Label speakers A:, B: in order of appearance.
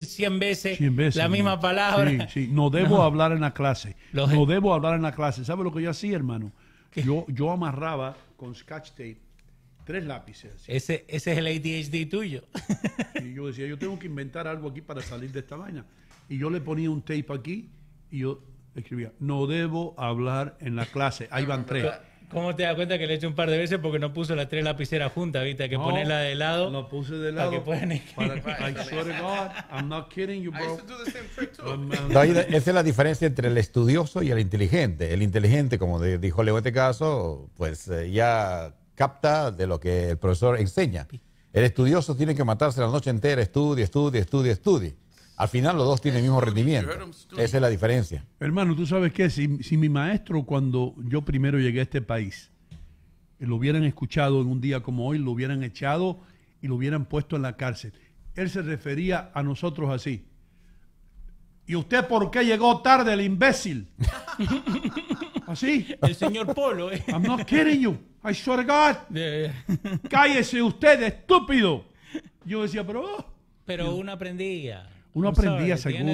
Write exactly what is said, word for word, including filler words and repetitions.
A: cien veces,
B: cien veces
A: la misma
B: ¿no?
A: palabra.
B: Sí, sí. No debo
A: No.
B: hablar en la clase.
A: Los-
B: No debo hablar en la clase. ¿Sabe lo que yo hacía, hermano? Yo, yo amarraba con scotch tape tres lápices. así.
A: Ese, ese es el A D H D tuyo.
B: Y yo decía, yo tengo que inventar algo aquí para salir de esta vaina. Y yo le ponía un tape aquí y yo escribía, no debo hablar en la clase. Ahí van tres.
A: ¿Cómo te das cuenta que le he hecho un par de veces porque no puso las tres lapiceras juntas, viste? Que
B: No,
A: ponerla de lado.
B: Lo puse de
A: para
B: lado.
A: que puedan
B: para-
A: escribir.
B: I swear to God, I'm not kidding you,
C: I
B: bro.
C: used to do the same trick too.
B: I'm, um,
D: No, ahí- esa es la diferencia entre el estudioso y el inteligente. El inteligente, como de- dijo Leo en este caso, pues eh, ya capta de lo que el profesor enseña. El estudioso tiene que matarse la noche entera, estudie, estudie, estudie, estudie. Al final los dos tienen el mismo rendimiento. Esa es la diferencia.
B: Hermano, tú sabes qué, si, si mi maestro cuando yo primero llegué a este país, eh, lo hubieran escuchado en un día como hoy, lo hubieran echado y lo hubieran puesto en la cárcel. Él se refería a nosotros así. ¿Y usted por qué llegó tarde, el imbécil? Así.
A: El señor Polo, ¿eh?
B: I'm not kidding you. I swear to God.
A: De-
B: Cállese usted, estúpido. Yo decía, pero... oh,
A: Pero uno aprendía.
B: uno
A: I'm sorry,
B: aprendía
A: at the end
B: seguro.